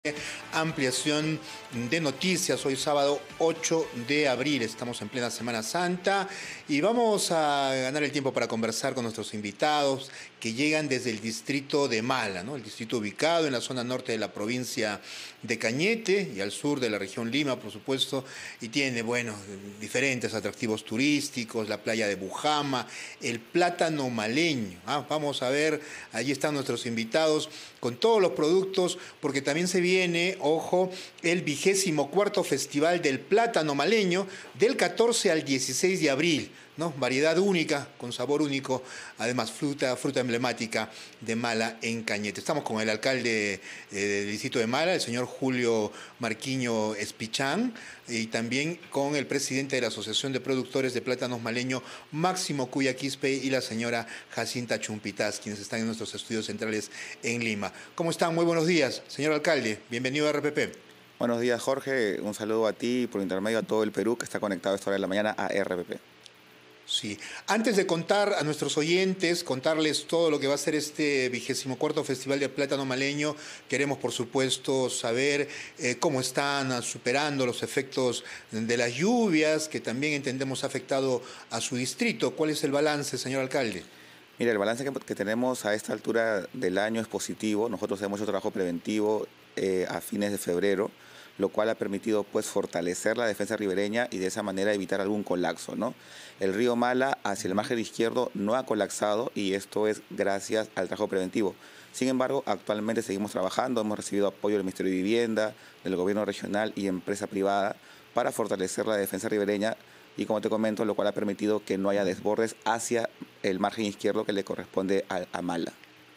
Ampliación de noticias, hoy sábado 8 de abril, estamos en plena Semana Santa y vamos a ganar el tiempo para conversar con nuestros invitados que llegan desde el distrito de Mala, ¿no? El distrito ubicado en la zona norte de la provincia de Cañete y al sur de la región Lima, por supuesto, y tiene, bueno, diferentes atractivos turísticos, la playa de Bujama, el plátano maleño. Vamos a ver, allí están nuestros invitados con todos los productos, porque también se viene, ojo, el 24º Festival del Plátano Maleño del 14 al 16 de abril, ¿no? Variedad única, con sabor único, además fruta emblemática de Mala en Cañete. Estamos con el alcalde del distrito de Mala, el señor Julio Marquiño Espichán, y también con el presidente de la Asociación de Productores de Plátanos Maleño, Máximo Cuya Quispe, y la señora Jacinta Chumpitaz, quienes están en nuestros estudios centrales en Lima. ¿Cómo están? Muy buenos días, señor alcalde. Bienvenido a RPP. Buenos días, Jorge. Un saludo a ti y por intermedio a todo el Perú que está conectado a esta hora de la mañana a RPP. Sí. Antes de contar a nuestros oyentes, contarles todo lo que va a ser este 24º Festival de Plátano Maleño, queremos, por supuesto, saber cómo están superando los efectos de las lluvias, que también entendemos ha afectado a su distrito. ¿Cuál es el balance, señor alcalde? Mira, el balance que tenemos a esta altura del año es positivo. Nosotros hemos hecho trabajo preventivo a fines de febrero, lo cual ha permitido pues fortalecer la defensa ribereña y de esa manera evitar algún colapso, ¿no? El río Mala hacia el margen izquierdo no ha colapsado y esto es gracias al trabajo preventivo. Sin embargo, actualmente seguimos trabajando, hemos recibido apoyo del Ministerio de Vivienda, del Gobierno regional y empresa privada para fortalecer la defensa ribereña y, como te comento, lo cual ha permitido que no haya desbordes hacia el margen izquierdo que le corresponde a Mala.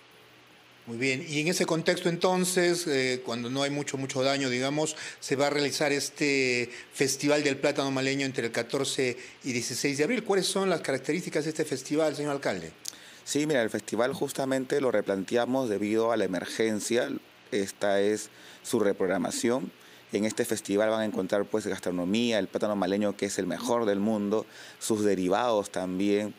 Muy bien, y en ese contexto entonces, cuando no hay mucho daño, digamos, se va a realizar este Festival del Plátano Maleño entre el 14 y 16 de abril. ¿Cuáles son las características de este festival, señor alcalde? Sí, mira, el festival justamente lo replanteamos debido a la emergencia. Esta es su reprogramación. En este festival van a encontrar pues gastronomía, el plátano maleño que es el mejor del mundo, sus derivados también.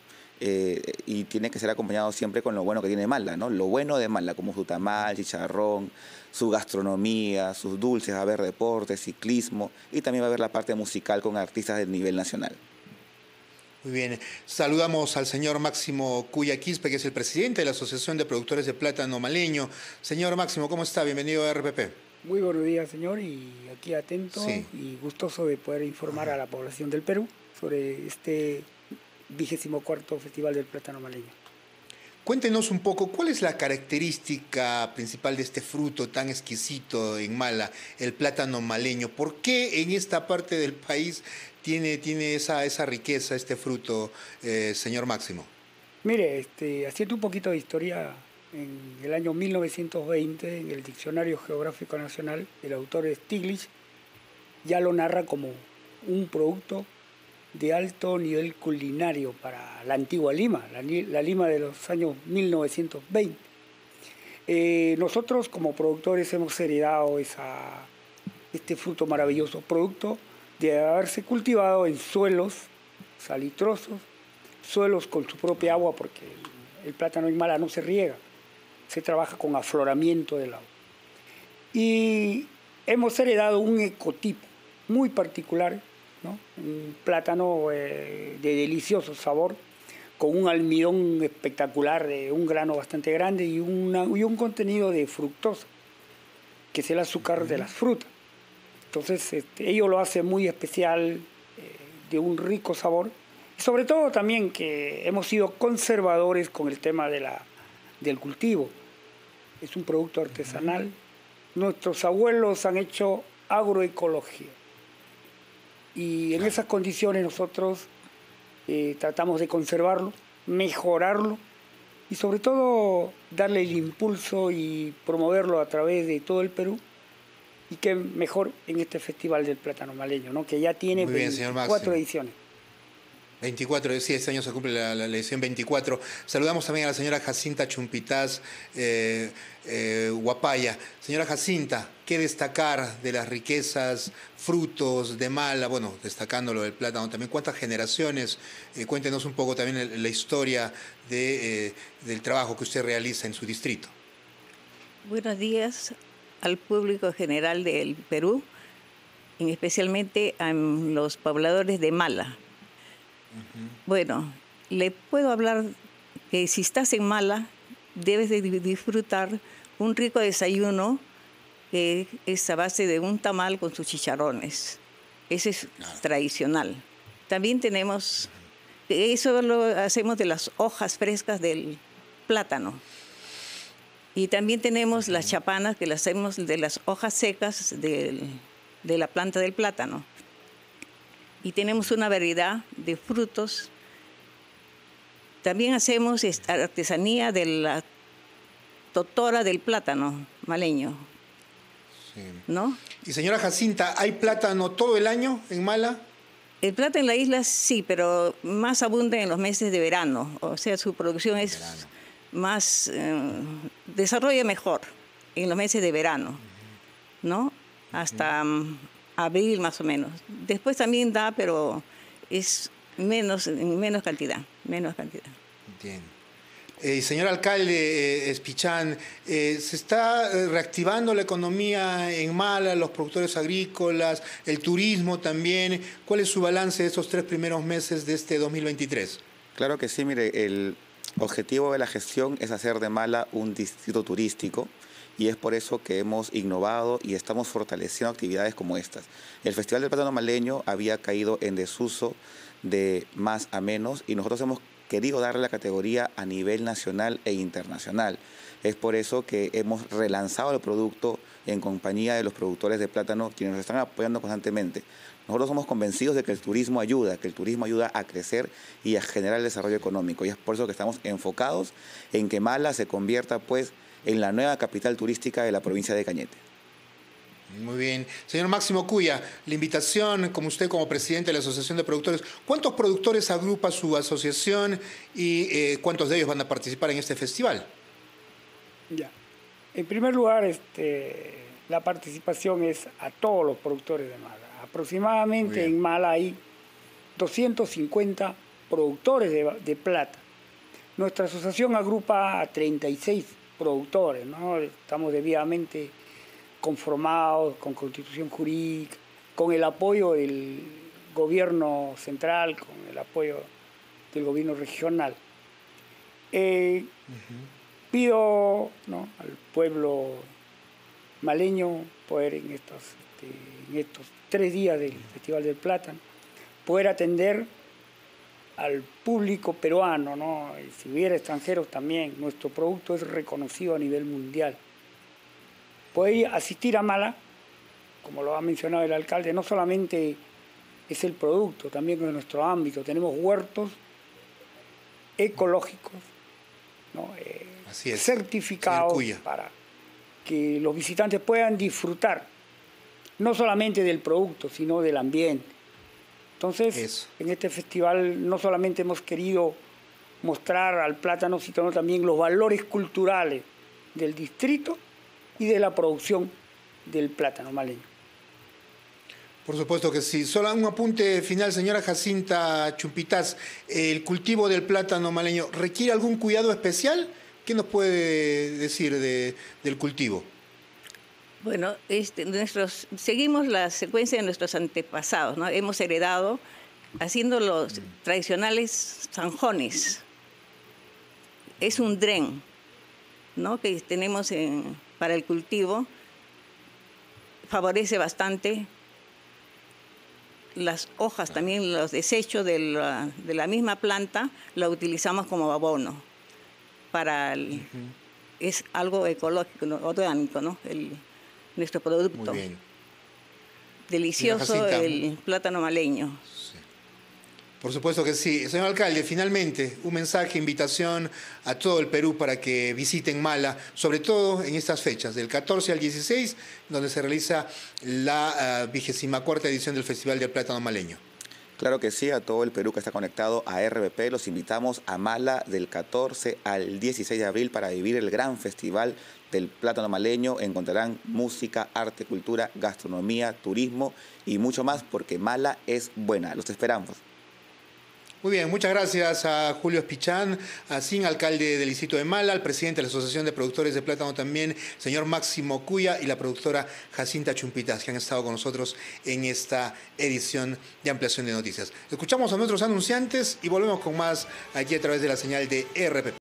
Y tiene que ser acompañado siempre con lo bueno que tiene Mala, ¿no? Lo bueno de Mala, como su tamal, chicharrón, su gastronomía, sus dulces, va a haber deporte, ciclismo y también va a haber la parte musical con artistas de nivel nacional. Muy bien, saludamos al señor Máximo Cuya Quispe, que es el presidente de la Asociación de Productores de Plátano Maleño. Señor Máximo, ¿cómo está? Bienvenido a RPP. Muy buenos días, señor, y aquí atento Sí. y gustoso de poder informar a la población del Perú sobre este 24º Festival del Plátano Maleño. Cuéntenos un poco, ¿cuál es la característica principal de este fruto tan exquisito en Mala, el plátano maleño? ¿Por qué en esta parte del país tiene esa riqueza este fruto, señor Máximo? Mire, haciendo un poquito de historia, en el año 1920, en el Diccionario Geográfico Nacional, el autor Stiglitz ya lo narra como un producto de alto nivel culinario para la antigua Lima, la Lima de los años 1920. Nosotros como productores hemos heredado este fruto maravilloso, producto de haberse cultivado en suelos salitrosos, suelos con su propia agua, porque el plátano en Mala no se riega, se trabaja con afloramiento del agua. Y hemos heredado un ecotipo muy particular, ¿no? Un plátano de delicioso sabor, con un almidón espectacular, de un grano bastante grande y un contenido de fructosa, que es el azúcar de las frutas. Entonces, ello lo hace muy especial, de un rico sabor. Y sobre todo también que hemos sido conservadores con el tema del cultivo. Es un producto artesanal. Nuestros abuelos han hecho agroecología. Y en esas condiciones nosotros tratamos de conservarlo, mejorarlo y sobre todo darle el impulso y promoverlo a través de todo el Perú. Y qué mejor en este Festival del Plátano Maleño, ¿no? Que ya tiene 24 ediciones. 24, sí, este año se cumple la edición 24. Saludamos también a la señora Jacinta Chumpitaz Guapaya. Señora Jacinta, ¿qué destacar de las riquezas, frutos de Mala? Bueno, destacando lo del plátano también. ¿Cuántas generaciones? Cuéntenos un poco también la historia del trabajo que usted realiza en su distrito. Buenos días al público general del Perú, especialmente a los pobladores de Mala. Bueno, le puedo hablar que si estás en Mala, debes de disfrutar un rico desayuno que es a base de un tamal con sus chicharrones. Ese es tradicional. También tenemos, eso lo hacemos de las hojas frescas del plátano. Y también tenemos las chapanas que las hacemos de las hojas secas de la planta del plátano. Y tenemos una variedad de frutos. También hacemos artesanía de la totora del plátano maleño. Sí. ¿No? Y señora Jacinta, ¿hay plátano todo el año en Mala? El plátano en la isla sí, pero más abunda en los meses de verano. O sea, su producción es más, desarrolla mejor en los meses de verano, ¿no? Hasta abril más o menos. Después también da, pero es en menos cantidad. Bien. Señor alcalde Espichán, ¿se está reactivando la economía en Mala, los productores agrícolas, el turismo también? ¿Cuál es su balance de estos 3 primeros meses de este 2023? Claro que sí, mire, el objetivo de la gestión es hacer de Mala un distrito turístico y es por eso que hemos innovado y estamos fortaleciendo actividades como estas. El Festival del Plátano Maleño había caído en desuso de más a menos y nosotros hemos querido darle la categoría a nivel nacional e internacional. Es por eso que hemos relanzado el producto en compañía de los productores de plátano, quienes nos están apoyando constantemente. Nosotros somos convencidos de que el turismo ayuda a crecer y a generar el desarrollo económico. Y es por eso que estamos enfocados en que Mala se convierta pues en la nueva capital turística de la provincia de Cañete. Muy bien. Señor Máximo Cuya, la invitación, como usted como presidente de la Asociación de Productores, ¿cuántos productores agrupa su asociación y cuántos de ellos van a participar en este festival? Ya. En primer lugar, la participación es a todos los productores de Mala. Aproximadamente en Mala hay 250 productores de plata. Nuestra asociación agrupa a 36 productores, ¿no? Estamos debidamente conformados, con constitución jurídica, con el apoyo del gobierno central, con el apoyo del gobierno regional. Pido, ¿no?, al pueblo maleño poder en estos 3 días del Festival del Plátano, poder atender al público peruano, ¿no? Y si hubiera extranjeros también, nuestro producto es reconocido a nivel mundial. Poder asistir a Mala, como lo ha mencionado el alcalde, no solamente es el producto, también es nuestro ámbito. Tenemos huertos ecológicos, ¿no?, Así es, certificados para que los visitantes puedan disfrutar no solamente del producto, sino del ambiente. Entonces, en este festival no solamente hemos querido mostrar al plátano, sino también los valores culturales del distrito y de la producción del plátano maleño. Por supuesto que sí. Solo un apunte final, señora Jacinta Chumpitaz. ¿El cultivo del plátano maleño requiere algún cuidado especial? ¿Qué nos puede decir del cultivo? Bueno, seguimos la secuencia de nuestros antepasados, ¿no? Hemos heredado haciendo los tradicionales zanjones. Es un dren, ¿no?, que tenemos para el cultivo. Favorece bastante. Las hojas, también los desechos de la misma planta, la utilizamos como abono. Es algo ecológico, ¿no?, orgánico, ¿no?, nuestro producto. Muy bien. Delicioso el plátano maleño. Sí. Por supuesto que sí. Señor alcalde, finalmente, un mensaje, invitación a todo el Perú para que visiten Mala, sobre todo en estas fechas, del 14 al 16, donde se realiza la 24ª edición del Festival del Plátano Maleño. Claro que sí, a todo el Perú que está conectado a RBP, los invitamos a Mala del 14 al 16 de abril para vivir el gran festival del plátano maleño. Encontrarán música, arte, cultura, gastronomía, turismo y mucho más, porque Mala es buena. Los esperamos. Muy bien, muchas gracias a Julio Espichán, a Sin, alcalde del distrito de Mala, al presidente de la Asociación de Productores de Plátano también, señor Máximo Cuya, y la productora Jacinta Chumpitas, que han estado con nosotros en esta edición de Ampliación de Noticias. Escuchamos a nuestros anunciantes y volvemos con más aquí a través de la señal de RPP.